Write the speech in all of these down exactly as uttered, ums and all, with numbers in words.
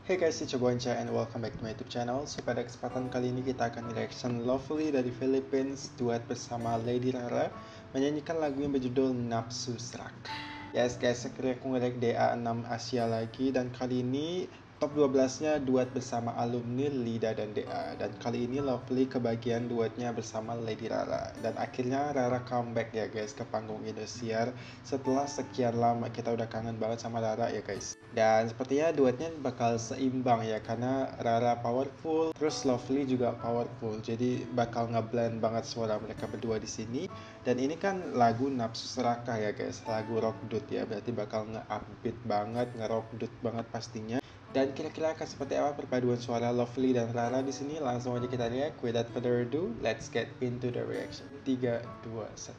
Hey guys, it's your boy Anca and welcome back to my YouTube channel. So pada kesempatan kali ini kita akan reaction Lovely dari Philippines duet bersama Lady Rara menyanyikan lagu yang berjudul Nafsu Serakah. Yes guys, akhirnya aku nge-react D A enam Asia lagi dan kali ini top dua belas-nya duet bersama alumni Lida dan D A. Dan kali ini Lovely kebagian duetnya bersama Lady Rara. Dan akhirnya Rara comeback ya guys ke panggung Indosiar. Setelah sekian lama kita udah kangen banget sama Rara ya guys. Dan sepertinya duetnya bakal seimbang ya, karena Rara powerful, terus Lovely juga powerful. Jadi bakal ngeblend banget suara mereka berdua di sini. Dan ini kan lagu Nafsu Serakah ya guys, lagu rock dut ya, berarti bakal nge-upbeat banget, nge-rock dut banget pastinya. Dan kira-kira akan seperti apa perpaduan suara Lovely dan Rara di sini? Langsung aja kita lihat. Without further ado, let's get into the reaction. tiga, dua, satu.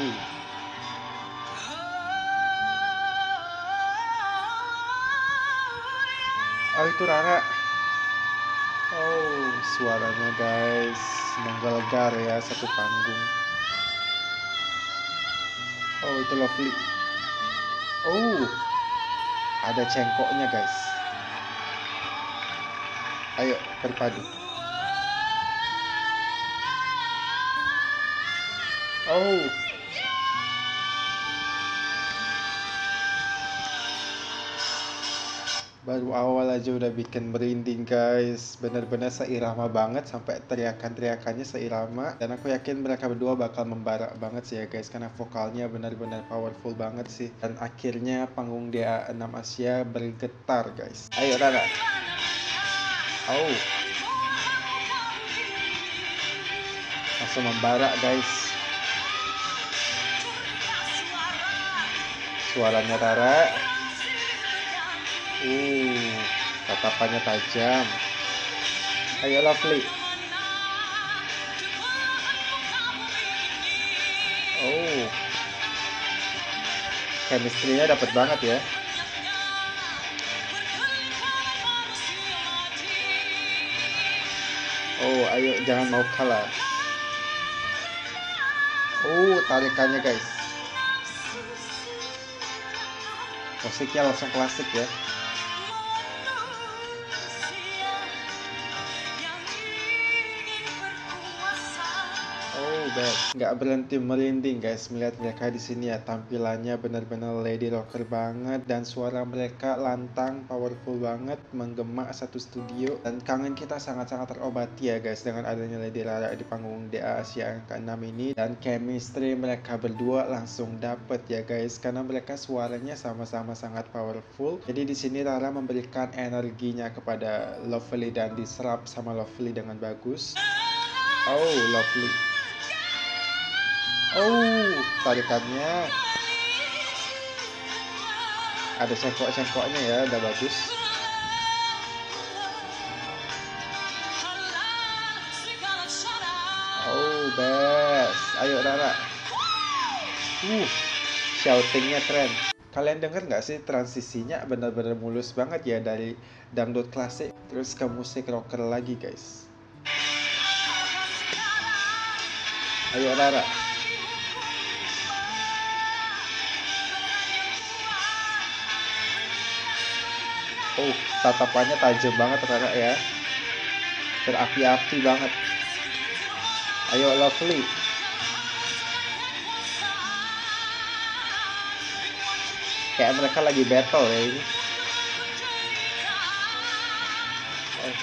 Oh, itu Rara. Oh, suaranya guys menggelegar ya satu panggung. Oh, itu Lovely. Oh, ada cengkoknya guys. Ayo berpadu. Oh, baru awal aja udah bikin merinding guys. Bener-bener seirama banget, sampai teriakan-teriakannya seirama. Dan aku yakin mereka berdua bakal membarak banget sih ya guys, karena vokalnya bener-bener powerful banget sih. Dan akhirnya panggung D A enam Asia bergetar guys. Ayo Rara. Oh, langsung membarak guys. Suaranya Rara. Uh, tatapannya tajam. Ayo Lovely. Oh, chemistry-nya dapet banget ya. Oh, ayo jangan mau kalah. Oh, tarikannya guys. Musiknya langsung klasik ya. Oh, best. Nggak berhenti merinding guys melihat mereka di sini ya. Tampilannya benar-benar lady rocker banget dan suara mereka lantang, powerful banget, menggema satu studio. Dan kangen kita sangat-sangat terobati ya guys dengan adanya Lady Rara di panggung D A Asia yang keenam ini. Dan chemistry mereka berdua langsung dapet ya guys, karena mereka suaranya sama-sama sangat powerful. Jadi di sini Rara memberikan energinya kepada Lovely dan diserap sama Lovely dengan bagus. Oh, Lovely. Oh, tarikannya ada cengkok-cengkoknya ya, udah bagus. Oh, best. Ayo Rara. Uh, shoutingnya keren. Kalian denger nggak sih transisinya benar-benar mulus banget ya, dari dangdut klasik terus ke musik rocker lagi guys. Ayo Rara. Oh, tatapannya tajam banget Rara ya. Berapi-api banget. Ayo Lovely. Kayak mereka lagi battle ya ini. Oh.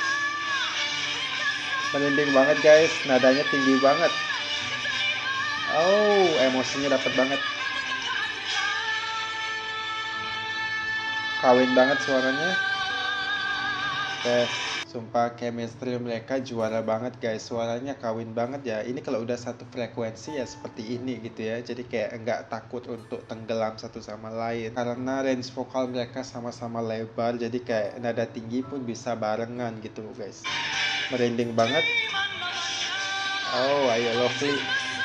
Merinding banget guys, nadanya tinggi banget. Oh, emosinya dapat banget. Kawin banget suaranya. Best. Sumpah chemistry mereka juara banget guys. Suaranya kawin banget ya. Ini kalau udah satu frekuensi ya seperti ini gitu ya. Jadi kayak nggak takut untuk tenggelam satu sama lain. Karena range vokal mereka sama-sama lebar. Jadi kayak nada tinggi pun bisa barengan gitu guys. Merinding banget. Oh, ayo Lovely.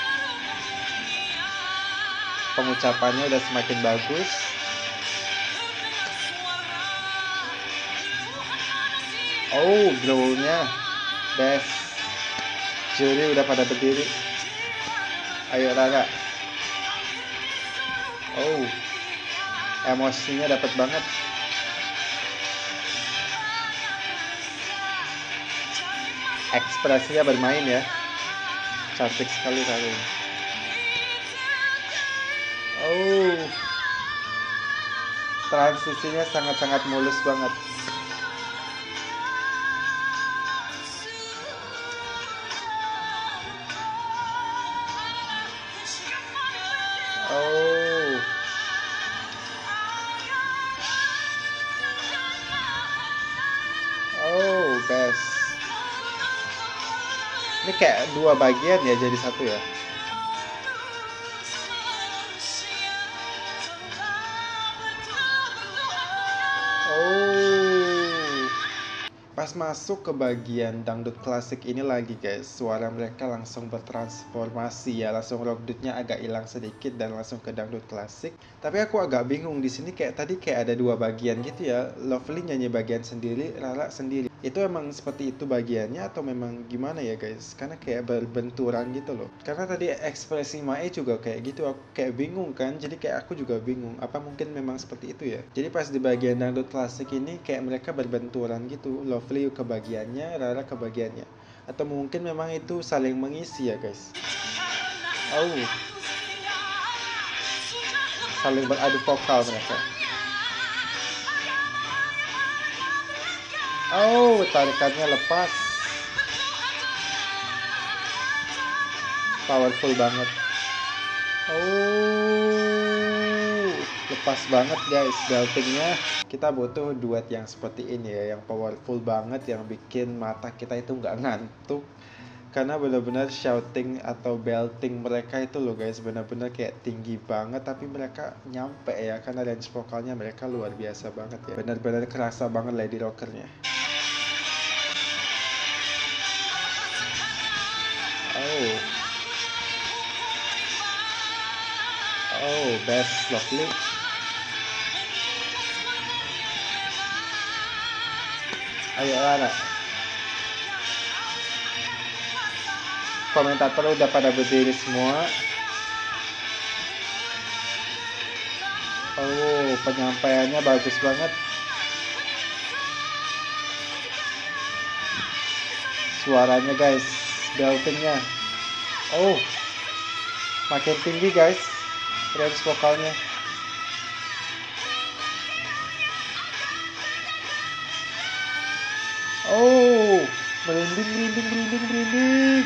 Pengucapannya udah semakin bagus. Oh, growl-nya best. Juri udah pada berdiri. Ayo Rara. Oh, emosinya dapat banget. ekspresinya bermain ya. Cantik sekali kali ini. Oh, transisinya sangat-sangat mulus banget. Oh, oh, best. Ini kayak dua bagian ya jadi satu ya. Oh, pas masuk ke bagian dangdut klasik ini lagi guys, suara mereka langsung bertransformasi ya, langsung rockdutnya agak hilang sedikit dan langsung ke dangdut klasik. Tapi aku agak bingung di sini, kayak tadi kayak ada dua bagian gitu ya. Lovely nyanyi bagian sendiri, Rara sendiri. Itu emang seperti itu bagiannya atau memang gimana ya guys? Karena kayak berbenturan gitu loh. Karena tadi ekspresi Mae juga kayak gitu, aku kayak bingung kan. Jadi kayak aku juga bingung, apa mungkin memang seperti itu ya. Jadi pas di bagian dangdut klasik ini kayak mereka berbenturan gitu. Lovely ke bagiannya, Rara ke bagiannya. Atau mungkin memang itu saling mengisi ya guys. Oh, saling beradu vokal mereka. Oh, tarikannya lepas. Powerful banget. Oh, lepas banget guys beltingnya. Kita butuh duet yang seperti ini ya, yang powerful banget, yang bikin mata kita itu nggak ngantuk. Karena benar-benar shouting atau belting mereka itu loh guys, benar-benar kayak tinggi banget, tapi mereka nyampe ya, karena range vokalnya mereka luar biasa banget ya. Benar-benar kerasa banget lady rockernya. Oh, oh, best, Lovely. Ayo Rara. Komentator udah pada berdiri semua. Oh, penyampaiannya bagus banget. Suaranya guys, beltingnya. Oh, makin tinggi guys range vokalnya. Oh, merinding, merinding, merinding, merinding.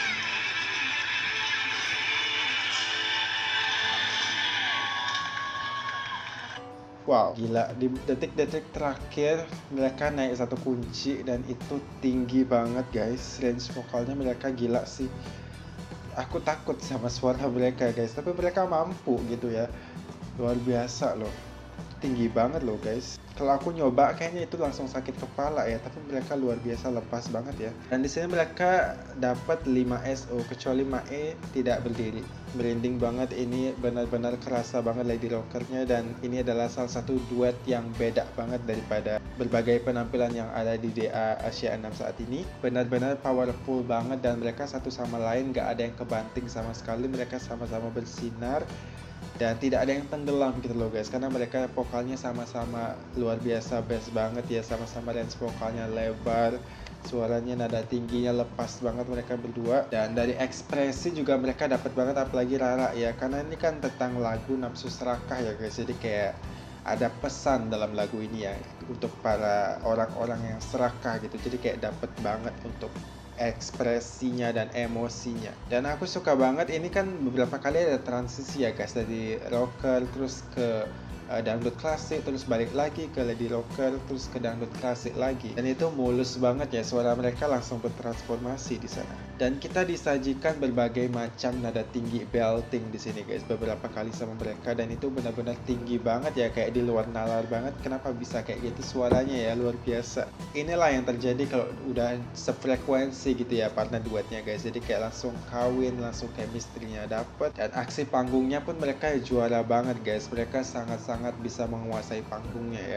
Wow, gila, di detik-detik terakhir mereka naik satu kunci dan itu tinggi banget guys. Range vokalnya mereka gila sih. Aku takut sama suara mereka guys, tapi mereka mampu gitu ya. Luar biasa loh. Tinggi banget loh guys. Kalau aku nyoba kayaknya itu langsung sakit kepala ya, tapi mereka luar biasa lepas banget ya. Dan di sini mereka dapat lima S O, kecuali Mae tidak berdiri. Merinding banget, ini benar-benar kerasa banget lady rockernya, dan ini adalah salah satu duet yang beda banget daripada berbagai penampilan yang ada di D A Asia enam saat ini. Benar-benar powerful banget dan mereka satu sama lain gak ada yang kebanting sama sekali, mereka sama-sama bersinar. Dan tidak ada yang tenggelam gitu loh guys, karena mereka vokalnya sama-sama luar biasa best banget ya, sama-sama range vokalnya lebar, suaranya nada tingginya lepas banget mereka berdua. Dan dari ekspresi juga mereka dapat banget, apalagi Rara ya, karena ini kan tentang lagu Nafsu Serakah ya guys, jadi kayak ada pesan dalam lagu ini ya untuk para orang-orang yang serakah gitu, jadi kayak dapat banget untuk ekspresinya dan emosinya. Dan aku suka banget ini kan beberapa kali ada transisi ya guys, dari rocker terus ke uh, dangdut klasik, terus balik lagi ke lady rocker, terus ke dangdut klasik lagi. Dan itu mulus banget ya, suara mereka langsung bertransformasi di sana. Dan kita disajikan berbagai macam nada tinggi belting di sini guys, beberapa kali sama mereka, dan itu benar-benar tinggi banget ya, kayak di luar nalar banget. Kenapa bisa kayak gitu suaranya ya, luar biasa. Inilah yang terjadi kalau udah sefrekuensi gitu ya partner duetnya guys, jadi kayak langsung kawin, langsung chemistry-nya dapet. Dan aksi panggungnya pun mereka juara banget guys, mereka sangat-sangat bisa menguasai panggungnya ya.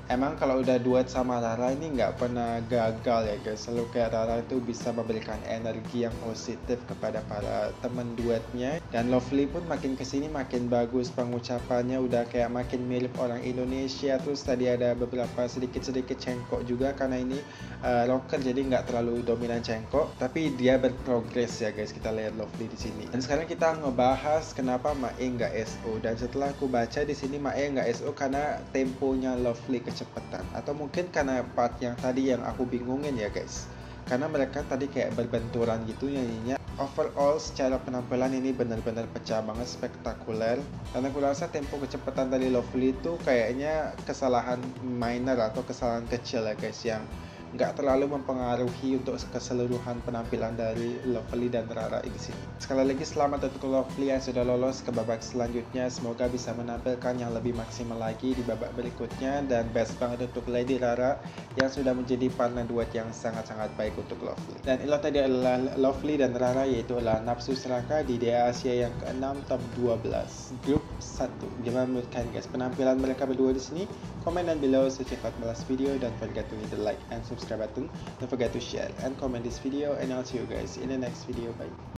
Emang kalau udah duet sama Rara ini nggak pernah gagal ya guys. Selalu kayak Rara itu bisa memberikan energi yang positif kepada para teman duetnya. Dan Lovely pun makin kesini makin bagus pengucapannya, udah kayak makin mirip orang Indonesia. Terus tadi ada beberapa sedikit-sedikit cengkok juga karena ini uh, rocker jadi nggak terlalu dominan cengkok. Tapi dia berprogres ya guys, kita lihat Lovely di sini. Dan sekarang kita ngebahas kenapa Mae nggak S O. Dan setelah aku baca di sini Mae nggak S O karena temponya Lovely kecepatan, atau mungkin karena part yang tadi yang aku bingungin ya guys, karena mereka tadi kayak berbenturan gitu nyanyinya. Overall secara penampilan ini benar-benar pecah banget, spektakuler. Dan aku rasa tempo kecepatan dari Lovely itu kayaknya kesalahan minor atau kesalahan kecil ya guys, yang nggak terlalu mempengaruhi untuk keseluruhan penampilan dari Lovely dan Rara di sini. Sekali lagi selamat untuk Lovely yang sudah lolos ke babak selanjutnya. Semoga bisa menampilkan yang lebih maksimal lagi di babak berikutnya, dan best banget untuk Lady Rara yang sudah menjadi partner duet yang sangat-sangat baik untuk Lovely. Dan itulah tadi adalah Lovely dan Rara, yaitu adalah Nafsu Serakah di D A Asia yang keenam top dua belas grup satu. Gimana menurut kalian guys penampilan mereka berdua di sini? Comment down below, so check out my last video. Don't forget to hit the like and subscribe button. Don't forget to share and comment this video, and I'll see you guys in the next video. Bye.